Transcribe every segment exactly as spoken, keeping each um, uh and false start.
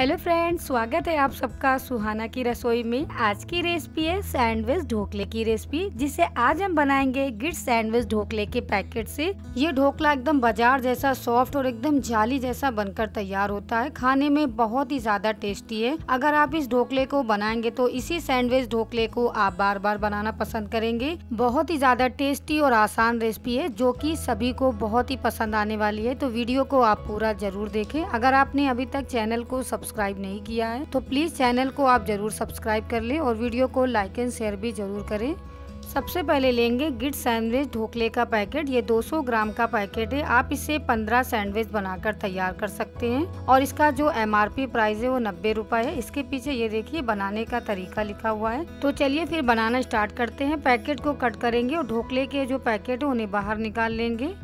Hello friends, स्वागत है आप सबका सुहाना की रसोई में। आज की रेसिपी है सैंडविच ढोकले की रेसिपी, जिसे आज हम बनाएंगे गिट सैंडविच ढोकले के पैकेट से। ये ढोकला एकदम बाजार जैसा सॉफ्ट और एकदम जाली जैसा बनकर तैयार होता है। खाने में बहुत ही ज्यादा टेस्टी है। अगर आप इस ढोकले को बनाएंगे तो इसी सैंडविच ढोकले को आप बार बार बनाना पसंद करेंगे। बहुत ही ज्यादा टेस्टी और आसान रेसिपी है जो कि सभी को बहुत ही पसंद आने वाली है। तो वीडियो को आप पूरा जरूर देखें। अगर आपने अभी तक चैनल को सब्सक्राइब नहीं किया है तो प्लीज चैनल को आप जरूर सब्सक्राइब कर लें और वीडियो को लाइक एंड शेयर भी जरूर करें। सबसे पहले लेंगे गिट सैंडविच ढोकले का पैकेट। ये दो सौ ग्राम का पैकेट है। आप इससे पंद्रह सैंडविच बनाकर तैयार कर सकते हैं और इसका जो एम आर पी प्राइस है वो नब्बे रुपए है। इसके पीछे ये देखिए बनाने का तरीका लिखा हुआ है। तो चलिए फिर बनाना स्टार्ट करते हैं। पैकेट को कट करेंगे और ढोकले के जो पैकेट है उन्हें बाहर निकाल लेंगे।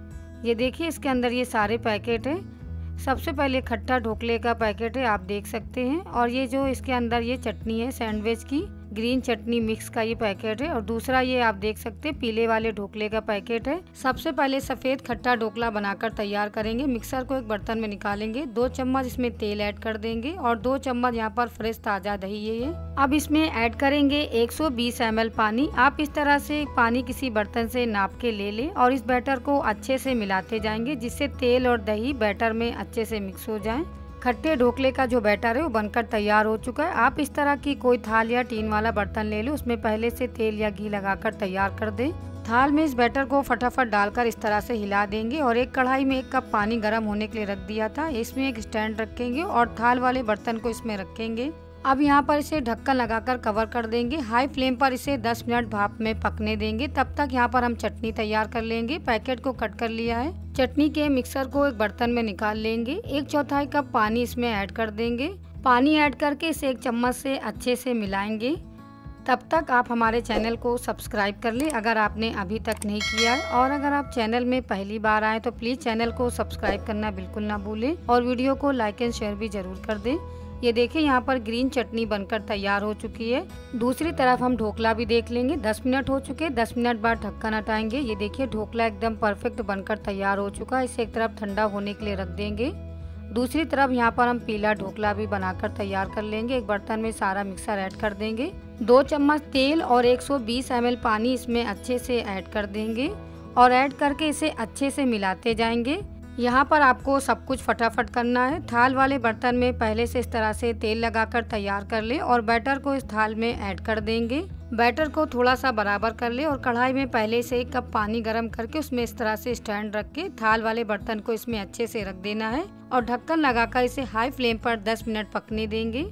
ये देखिए इसके अंदर ये सारे पैकेट है। सबसे पहले खट्टा ढोकले का पैकेट है, आप देख सकते हैं। और ये जो इसके अंदर ये चटनी है सैंडविच की, ग्रीन चटनी मिक्स का ये पैकेट है। और दूसरा ये आप देख सकते हैं पीले वाले ढोकले का पैकेट है। सबसे पहले सफेद खट्टा ढोकला बनाकर तैयार करेंगे। मिक्सर को एक बर्तन में निकालेंगे। दो चम्मच इसमें तेल ऐड कर देंगे और दो चम्मच यहाँ पर फ्रेश ताजा दही है ये। अब इसमें ऐड करेंगे एक सौ बीस एम एल पानी। आप इस तरह से पानी किसी बर्तन से नाप के ले लें और इस बैटर को अच्छे से मिलाते जाएंगे, जिससे तेल और दही बैटर में अच्छे से मिक्स हो जाए। खट्टे ढोकले का जो बैटर है वो बनकर तैयार हो चुका है। आप इस तरह की कोई थाल या टीन वाला बर्तन ले लें, उसमें पहले से तेल या घी लगाकर तैयार कर दें। थाल में इस बैटर को फटाफट डालकर इस तरह से हिला देंगे और एक कढ़ाई में एक कप पानी गर्म होने के लिए रख दिया था। इसमें एक स्टैंड रखेंगे और थाल वाले बर्तन को इसमें रखेंगे। अब यहाँ पर इसे ढक्कन लगाकर कवर कर देंगे। हाई फ्लेम पर इसे दस मिनट भाप में पकने देंगे। तब तक यहाँ पर हम चटनी तैयार कर लेंगे। पैकेट को कट कर लिया है। चटनी के मिक्सर को एक बर्तन में निकाल लेंगे। एक चौथाई कप पानी इसमें ऐड कर देंगे। पानी ऐड करके इसे एक चम्मच से अच्छे से मिलाएंगे। तब तक आप हमारे चैनल को सब्सक्राइब कर लें अगर आपने अभी तक नहीं किया है। और अगर आप चैनल में पहली बार आए तो प्लीज चैनल को सब्सक्राइब करना बिल्कुल ना भूलें और वीडियो को लाइक एंड शेयर भी जरूर कर दें। ये देखिए यहाँ पर ग्रीन चटनी बनकर तैयार हो चुकी है। दूसरी तरफ हम ढोकला भी देख लेंगे। दस मिनट हो चुके। दस मिनट बाद ढक्कन हटाएंगे। ये देखिए ढोकला एकदम परफेक्ट बनकर तैयार हो चुका है। इसे एक तरफ ठंडा होने के लिए रख देंगे। दूसरी तरफ यहाँ पर हम पीला ढोकला भी बनाकर तैयार कर लेंगे। एक बर्तन में सारा मिक्सर ऐड कर देंगे। दो चम्मच तेल और एक सौ बीस एम एल पानी इसमें अच्छे से ऐड कर देंगे और ऐड करके इसे अच्छे से मिलाते जाएंगे। यहाँ पर आपको सब कुछ फटाफट करना है। थाल वाले बर्तन में पहले से इस तरह से तेल लगाकर तैयार कर ले और बैटर को इस थाल में ऐड कर देंगे। बैटर को थोड़ा सा बराबर कर ले और कढ़ाई में पहले से एक कप पानी गर्म करके उसमें इस तरह से स्टैंड रख के थाल वाले बर्तन को इसमें अच्छे से रख देना है और ढक्कन लगाकर इसे हाई फ्लेम पर दस मिनट पकने देंगे।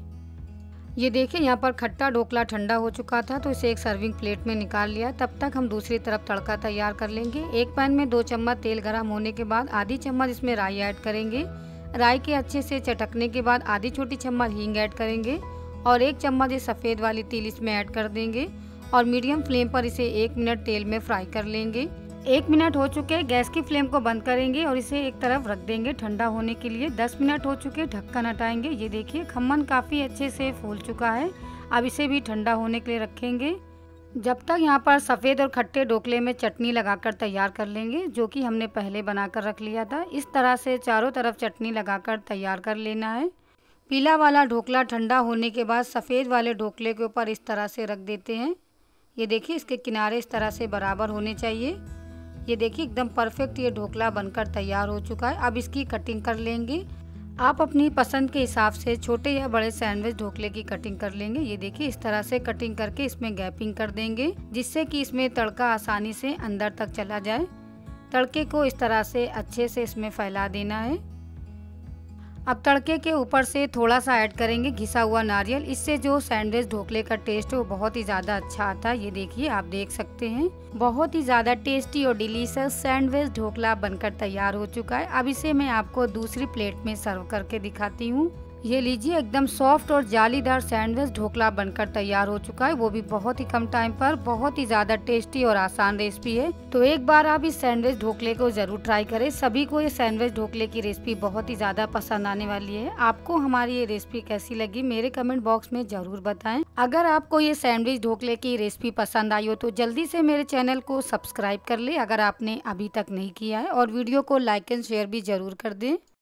ये देखिए यहाँ पर खट्टा ढोकला ठंडा हो चुका था तो इसे एक सर्विंग प्लेट में निकाल लिया। तब तक हम दूसरी तरफ तड़का तैयार कर लेंगे। एक पैन में दो चम्मच तेल गर्म होने के बाद आधी चम्मच इसमें राई ऐड करेंगे। राई के अच्छे से चटकने के बाद आधी छोटी चम्मच हींग ऐड करेंगे और एक चम्मच ये सफ़ेद वाली तिल इसमें ऐड कर देंगे और मीडियम फ्लेम पर इसे एक मिनट तेल में फ्राई कर लेंगे। एक मिनट हो चुके। गैस की फ्लेम को बंद करेंगे और इसे एक तरफ रख देंगे ठंडा होने के लिए। दस मिनट हो चुके। ढक्कन हटाएंगे। ये देखिए खमन काफ़ी अच्छे से फूल चुका है। अब इसे भी ठंडा होने के लिए रखेंगे। जब तक यहाँ पर सफ़ेद और खट्टे ढोकले में चटनी लगाकर तैयार कर लेंगे, जो कि हमने पहले बनाकर रख लिया था। इस तरह से चारों तरफ चटनी लगाकर तैयार कर लेना है। पीला वाला ढोकला ठंडा होने के बाद सफ़ेद वाले ढोकले के ऊपर इस तरह से रख देते हैं। ये देखिए इसके किनारे इस तरह से बराबर होने चाहिए। ये देखिए एकदम परफेक्ट ये ढोकला बनकर तैयार हो चुका है। अब इसकी कटिंग कर लेंगे। आप अपनी पसंद के हिसाब से छोटे या बड़े सैंडविच ढोकले की कटिंग कर लेंगे। ये देखिए इस तरह से कटिंग करके इसमें गैपिंग कर देंगे, जिससे कि इसमें तड़का आसानी से अंदर तक चला जाए। तड़के को इस तरह से अच्छे से इसमें फैला देना है। अब तड़के के ऊपर से थोड़ा सा ऐड करेंगे घिसा हुआ नारियल। इससे जो सैंडविच ढोकले का टेस्ट है वो बहुत ही ज़्यादा अच्छा आता है। ये देखिए आप देख सकते हैं बहुत ही ज़्यादा टेस्टी और डिलीशियस सैंडविच ढोकला बनकर तैयार हो चुका है। अब इसे मैं आपको दूसरी प्लेट में सर्व करके दिखाती हूँ। ये लीजिए एकदम सॉफ्ट और जालीदार सैंडविच ढोकला बनकर तैयार हो चुका है, वो भी बहुत ही कम टाइम पर। बहुत ही ज्यादा टेस्टी और आसान रेसिपी है। तो एक बार आप इस सैंडविच ढोकले को जरूर ट्राई करें। सभी को ये सैंडविच ढोकले की रेसिपी बहुत ही ज्यादा पसंद आने वाली है। आपको हमारी ये रेसिपी कैसी लगी मेरे कमेंट बॉक्स में जरूर बताएं। अगर आपको ये सैंडविच ढोकले की रेसिपी पसंद आई हो तो जल्दी से मेरे चैनल को सब्सक्राइब कर ले अगर आपने अभी तक नहीं किया है, और वीडियो को लाइक एंड शेयर भी जरूर कर दें।